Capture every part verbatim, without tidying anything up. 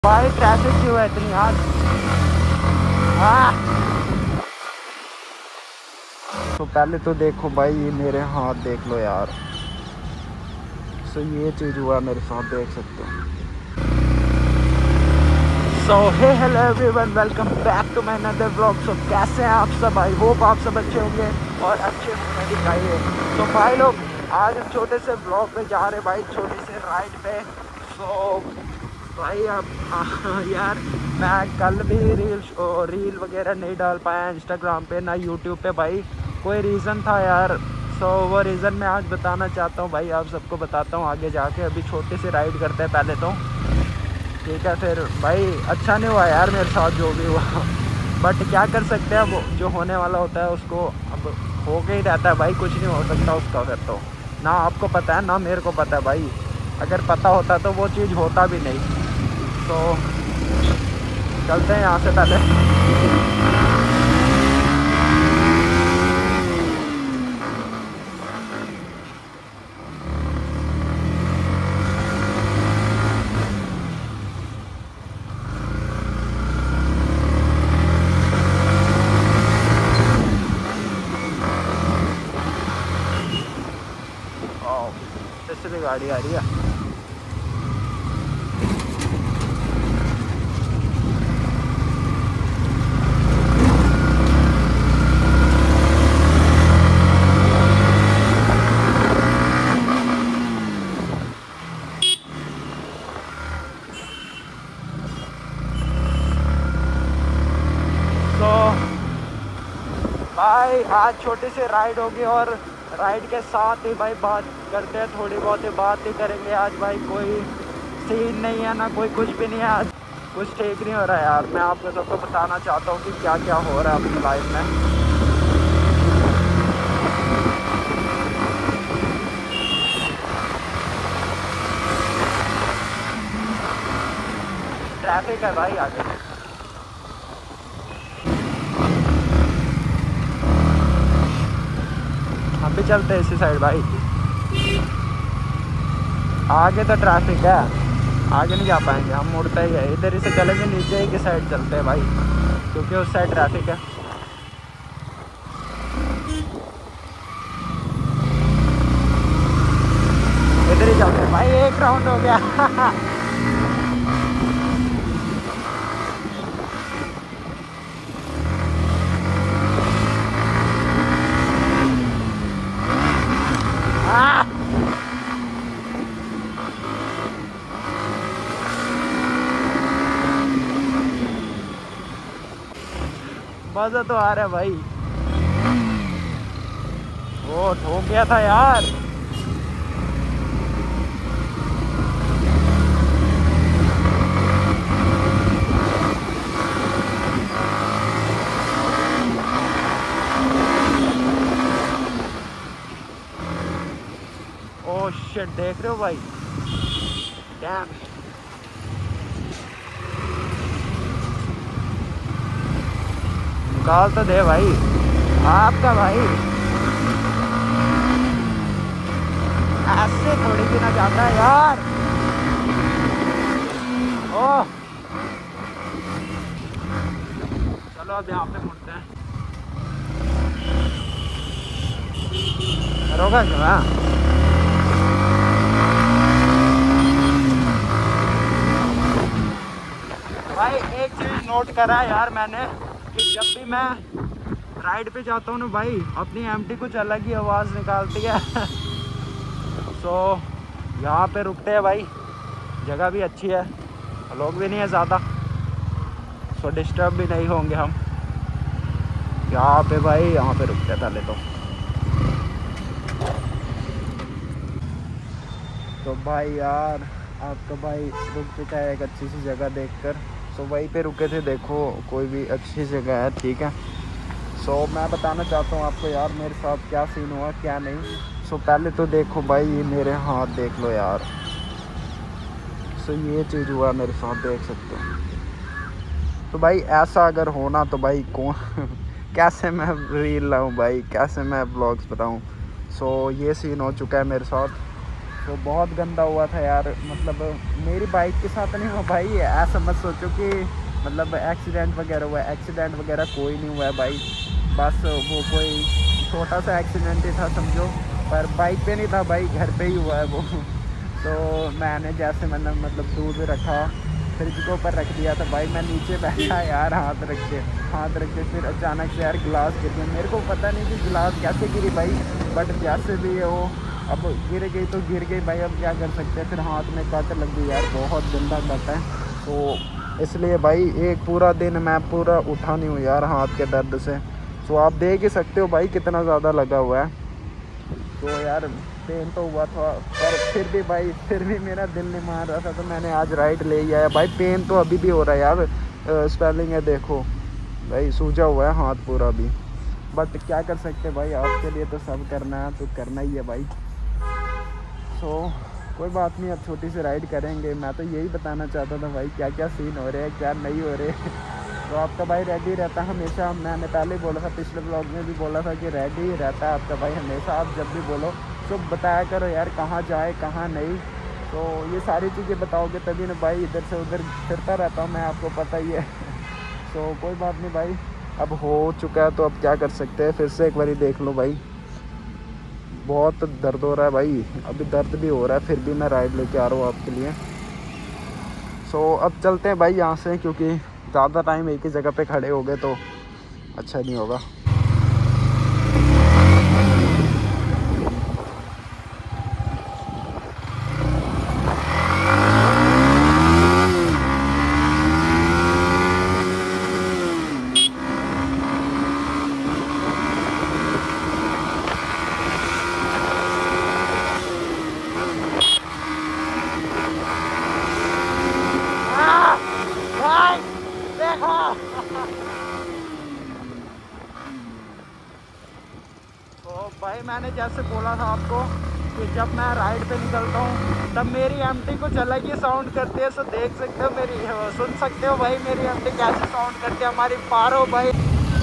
भाई ट्रैफिक क्यों है इतनी आज? हाँ। तो पहले तो देखो भाई, ये मेरे हाथ देख लो यार। सो ये चीज़ हुआ मेरे साथ, देख सकते हो। So hey hello everyone, welcome back to my another vlog. So कैसे हैं आप सब? आई होप आप सब अच्छे होंगे और अच्छे होने दिखाइए। तो भाई लोग, आज हम छोटे से ब्लॉग पे जा रहे हैं भाई, छोटे से राइड पे। सो भाई अब यार, मैं कल भी रील रील वगैरह नहीं डाल पाया इंस्टाग्राम पे, ना यूट्यूब पे भाई। कोई रीज़न था यार। सो वो रीज़न मैं आज बताना चाहता हूँ भाई, आप सबको बताता हूँ आगे जाके। अभी छोटे से राइड करते हैं पहले तो, ठीक है। फिर भाई अच्छा नहीं हुआ यार मेरे साथ जो भी हुआ बट क्या कर सकते हैं, अब जो होने वाला होता है उसको अब हो के ही रहता है भाई, कुछ नहीं हो सकता उसका। फिर तो ना आपको पता है ना मेरे को पता है भाई। अगर पता होता तो वो चीज़ होता भी नहीं। तो चलते हैं यहाँ से पहले। जैसे भी गाड़ी आ रही है। तो भाई आज छोटी सी राइड होगी और राइड के साथ ही भाई बात करते हैं, थोड़ी बहुत ही बात ही करेंगे आज भाई। कोई सीन नहीं है ना, कोई कुछ भी नहीं है आज। कुछ ठीक नहीं हो रहा है यार। मैं आपको सबको बताना चाहता हूँ कि क्या क्या हो रहा है अपनी लाइफ में। ट्रैफिक है भाई आगे। हम भी चलते हैं इसी साइड भाई। आगे तो ट्रैफिक है, आगे नहीं जा पाएंगे हम, मुड़ते ही है। इधर ही से चलेंगे, नीचे ही की साइड चलते हैं भाई, क्योंकि उस साइड ट्रैफिक है। इधर ही चलते हैं भाई। एक राउंड हो गया मजा तो आ रहा है भाई। वो ठोक गया था यार। ओ शिट, देख रहे हो भाई? डैम। निकाल तो दे भाई आपका भाई, ऐसे थोड़ी भी ना जाता है यार। ओह चलो अब यहाँ पे मुड़ते हैं। रोका क्यों है? भाई एक चीज़ नोट करा यार मैंने, कि जब भी मैं राइड पे जाता हूँ ना भाई, अपनी एमटी कुछ अलग ही आवाज़ निकालती है सो यहाँ पे रुकते हैं भाई। जगह भी अच्छी है, लोग भी नहीं है ज़्यादा, सो डिस्टर्ब भी नहीं होंगे हम यहाँ पे भाई। यहाँ पे रुकते हैं पहले तो। तो भाई यार आपका भाई रुक चुका है एक अच्छी सी जगह देखकर। सो वहीं पे रुके थे, देखो कोई भी अच्छी जगह है, ठीक है। सो मैं बताना चाहता हूँ आपको यार मेरे साथ क्या सीन हुआ क्या नहीं। सो पहले तो देखो भाई, ये मेरे हाथ देख लो यार। सो ये चीज़ हुआ मेरे साथ, देख सकते हो। तो भाई ऐसा अगर होना तो भाई कौन कैसे मैं रील लाऊं भाई, कैसे मैं ब्लॉग्स बताऊं। सो ये सीन हो चुका है मेरे साथ। तो बहुत गंदा हुआ था यार, मतलब मेरी बाइक के साथ नहीं हुआ भाई, ऐसा मत सोचो कि मतलब एक्सीडेंट वगैरह हुआ है। एक्सीडेंट वगैरह कोई नहीं हुआ है भाई, बस वो कोई छोटा सा एक्सीडेंट ही था समझो, पर बाइक पे नहीं था भाई, घर पे ही हुआ है वो। तो मैंने जैसे मैंने मतलब दूध रखा, फ्रिज के ऊपर रख दिया था भाई, मैं नीचे बैठा यार, हाथ रख के हाथ रख के फिर अचानक से यार गिलास गिर गया। मेरे को पता नहीं कि गिलास कैसे गिरी भाई, बट जैसे भी है वो अब गिर गई तो गिर गई भाई, अब क्या कर सकते हैं। फिर हाथ में कट लग गई यार, बहुत गंदा कट है, तो इसलिए भाई एक पूरा दिन मैं पूरा उठा नहीं हूँ यार हाथ के दर्द से। तो आप देख ही सकते हो भाई कितना ज़्यादा लगा हुआ है। तो यार पेन तो हुआ था, पर फिर भी भाई फिर भी मेरा दिल नहीं मान रहा था, तो मैंने आज राइड ले ही आया भाई। पेन तो अभी भी हो रहा है यार, स्वेलिंग है देखो भाई, सूजा हुआ है हाथ पूरा भी, बट क्या कर सकते हैं भाई, आपके लिए तो सब करना है तो करना ही है भाई। सो कोई बात नहीं, अब छोटी सी राइड करेंगे। मैं तो यही बताना चाहता था भाई क्या क्या सीन हो रहे हैं क्या नहीं हो रहे। तो आपका भाई रेडी रहता है हमेशा, मैंने पहले बोला था, पिछले ब्लॉग में भी बोला था कि रेडी ही रहता है आपका भाई हमेशा, आप जब भी बोलो तो बताया करो यार कहाँ जाए कहाँ नहीं। तो ये सारी चीज़ें बताओगे तभी ना भाई, इधर से उधर फिरता रहता हूँ मैं, आपको पता ही है। सो कोई बात नहीं भाई, अब हो चुका है तो अब क्या कर सकते हैं, फिर से एक बारी देख लो भाई। बहुत दर्द हो रहा है भाई, अभी दर्द भी हो रहा है, फिर भी मैं राइड लेके आ रहा हूँ आपके लिए। सो अब चलते हैं भाई यहाँ से, क्योंकि ज़्यादा टाइम एक ही जगह पे खड़े हो गए तो अच्छा नहीं होगा। भाई देखो तो भाई मैंने जैसे बोला था आपको कि जब मैं राइड पे निकलता हूँ तब मेरी एमटी कुछ अलग ही साउंड करती है। सो देख सकते हो मेरी, सुन सकते हो भाई मेरी एमटी कैसे साउंड करती है, हमारी पारो भाई।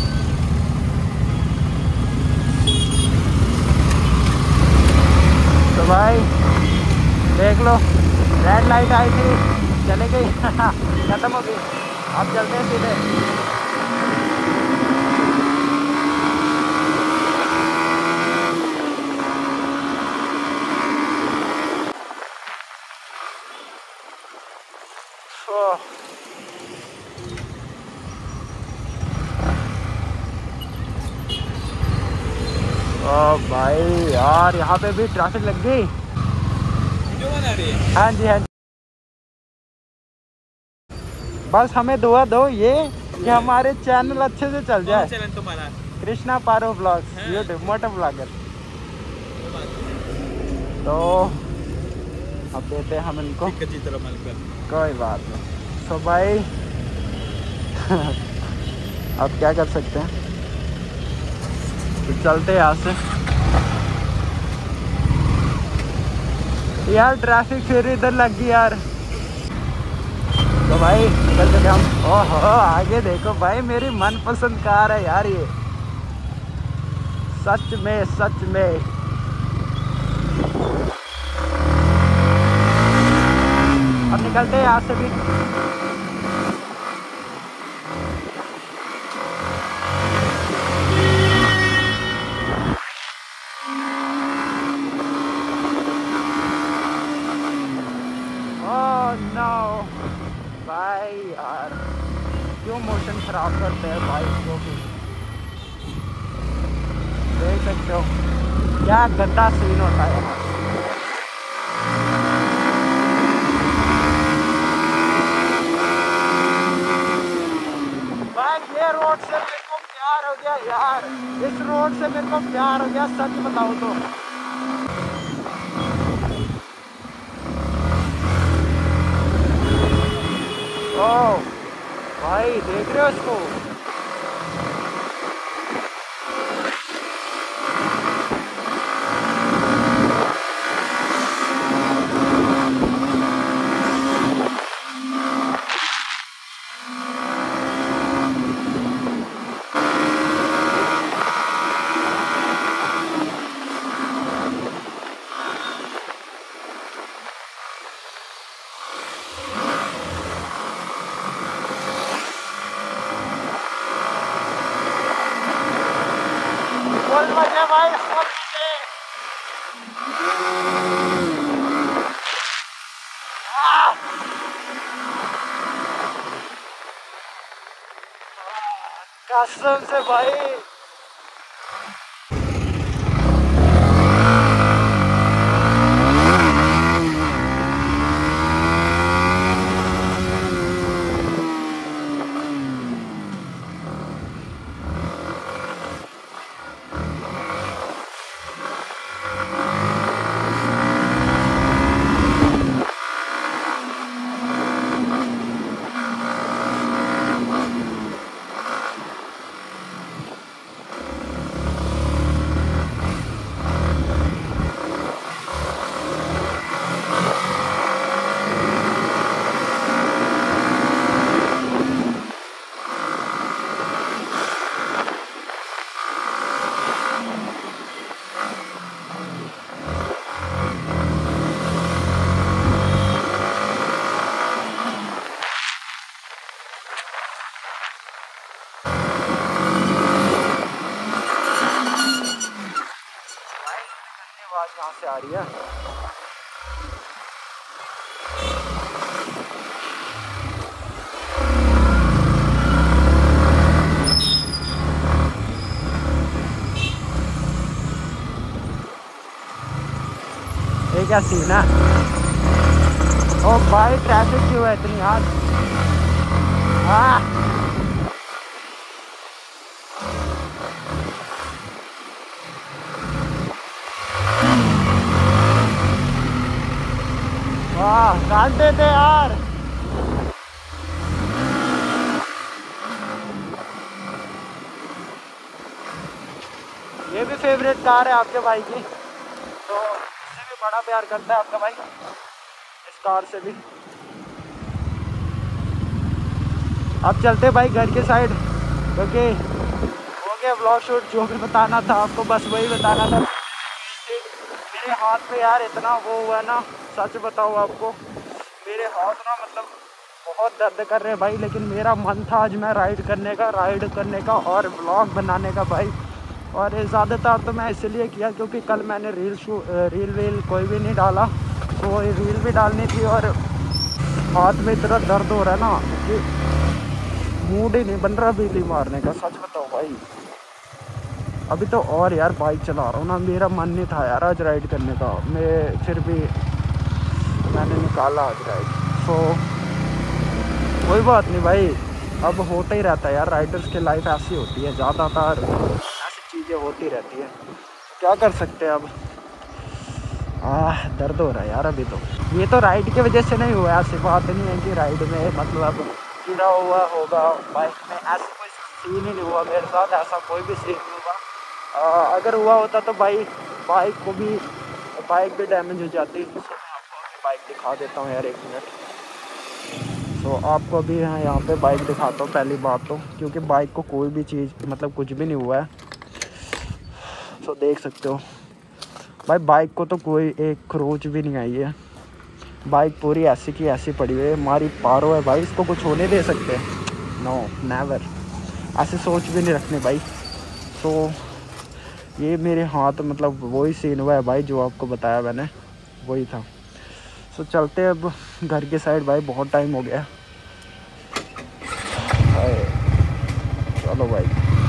तो भाई देख लो, रेड लाइट आई थी चले गई खत्म हो गई, अब चलते हैं सीधे। ओह, ओ भाई यार यहाँ पे भी ट्रैफिक लग गई। बना रही है? हाँ जी हाँ जी, बस हमें दुआ दो ये कि हमारे चैनल अच्छे से चल जाए। चैनल तुम्हारा Krishna Paro vlogs, YouTube motor vlogger. तो अब देते हैं हम इनको, कोई बात नहीं। तो भाई अब क्या कर सकते हैं, तो चलते हैं यहाँ से। यार ट्रैफिक फिर इधर लग गई यार। तो भाई निकल चले हम। ओहो आगे देखो भाई, मेरी मनपसंद कार है यार ये, सच में सच में। अब निकलते हैं यहाँ से भी। ओह नो भाई यार, क्यों मोशन खराब करते हैं बाइक को भी, देख सकते हो क्या गंदा सीन होता है यहाँ। भाई ये रोड से मेरे को प्यार हो गया यार, इस रोड से मेरे को प्यार हो गया सच बताऊं तो। ओह भाई देख रहे हो इसको, फुल मजे भाई, फुल मजे। कसम से भाई आवाज कहाँ से आ रही है? ये क्या सीन है? ओ भाई ट्रैफिक क्यों है इतनी यार? हाँ वाह काट देते यार। ये भी फेवरेट कार है आपके भाई की, तो इससे भी बड़ा प्यार करता है आपका भाई इस कार से भी। अब चलते भाई घर के साइड, क्योंकि हो गया ब्लॉग शूट। जो भी बताना था आपको बस वही बताना था। मेरे हाथ पे यार इतना वो हुआ ना, सच बताऊँ आपको, मेरे हाथ ना मतलब बहुत दर्द कर रहे हैं भाई। लेकिन मेरा मन था आज मैं राइड करने का राइड करने का और ब्लॉग बनाने का भाई। और ज़्यादातर तो मैं इसलिए किया क्योंकि कल मैंने रील शू रील वील कोई भी नहीं डाला, तो रील भी डालनी थी। और हाथ में इतना दर्द हो रहा है ना कि मूड ही नहीं बन रहा बिजली मारने का, सच बताओ भाई। अभी तो और यार बाइक चला रहा हूँ ना, मेरा मन नहीं था यार आज राइड करने का, मैं फिर भी मैंने निकाला आज राइड। सो कोई बात नहीं भाई, अब होता ही रहता है यार, राइडर्स की लाइफ ऐसी होती है, ज़्यादातर ऐसी चीज़ें होती रहती है, क्या कर सकते हैं अब। आह दर्द हो रहा है यार अभी तो। ये तो राइड की वजह से नहीं हुआ, ऐसी बात नहीं है कि राइड में मतलब गिरा हुआ होगा बाइक में, ऐसा कोई सीन ही नहीं हुआ मेरे साथ, ऐसा कोई भी सीन नहीं हुआ। आ, अगर हुआ होता तो भाई बाइक को भी बाइक भी डैमेज हो जाती। तो मैं आपको अभी बाइक दिखा देता हूँ यार, एक मिनट। तो आपको अभी यहाँ यहाँ पे बाइक दिखाता हूँ पहली बात तो, क्योंकि बाइक को कोई भी चीज़ मतलब कुछ भी नहीं हुआ है। तो देख सकते हो भाई बाइक को तो कोई एक खरोच भी नहीं आई है, बाइक पूरी ऐसी की ऐसी पड़ी हुई है, हमारी पारो है भाई, इसको कुछ होने दे सकते हैं? नो नेवर, ऐसे सोच भी नहीं रखने भाई। तो ये मेरे हाथ मतलब वही सीन हुआ है भाई जो आपको बताया मैंने, वही था। तो चलते हैं अब घर के साइड भाई, बहुत टाइम हो गया। चलो भाई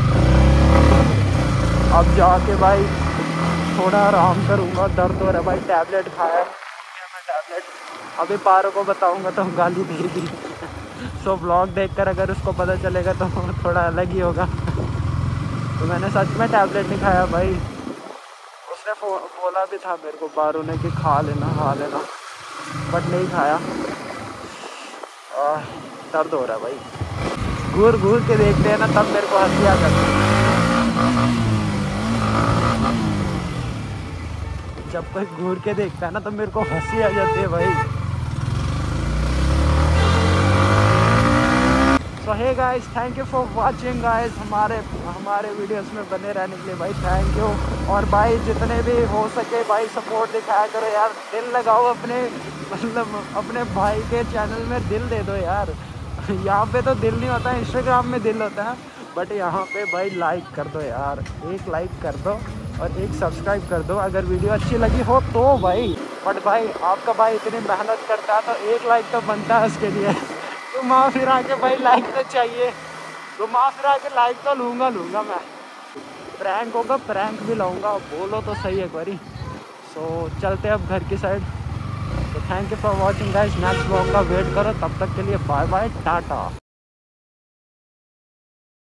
अब जाके भाई थोड़ा आराम करूँगा, दर्द हो रहा है भाई, टैबलेट खाया मैं टैबलेट, अभी पारो को बताऊँगा तो गाली देगी। सो ब्लॉग देखकर अगर उसको पता चलेगा तो थोड़ा अलग ही होगा। तो मैंने सच में टैबलेट नहीं खाया भाई, उसने बोला भी था मेरे को पारो ने कि खा लेना खा लेना, बट नहीं खाया। दर्द हो रहा है भाई, घूर घूर के देखते हैं ना तब मेरे को हंसी आ जाती है। जब कोई घूर के देखता है ना तो मेरे को हंसी आ जाती है भाई। So hey guys, thank you for watching guys, हमारे हमारे वीडियोस में बने रहने के लिए भाई थैंक यू। और भाई जितने भी हो सके भाई सपोर्ट दिखाया करो यार, दिल लगाओ अपने मतलब अपने भाई के चैनल में दिल दे दो यार। यहाँ पे तो दिल नहीं होता है, इंस्टाग्राम में दिल होता है, बट यहाँ पे भाई लाइक कर दो यार, एक लाइक कर दो और एक सब्सक्राइब कर दो अगर वीडियो अच्छी लगी हो तो भाई। बट भाई आपका भाई इतनी मेहनत करता है तो एक लाइक तो बनता है उसके लिए। घुमा फिरा के भाई लाइक तो चाहिए, घुमा फिरा के लाइक तो लूँगा लूँगा मैं। प्रैंक होगा, प्रैंक भी लाऊंगा, बोलो तो सही एक बारी। सो so, चलते हैं अब घर की साइड। तो thank you for watching guys, next vlog का वेट करो, तब तक के लिए बाय बाय टाटा।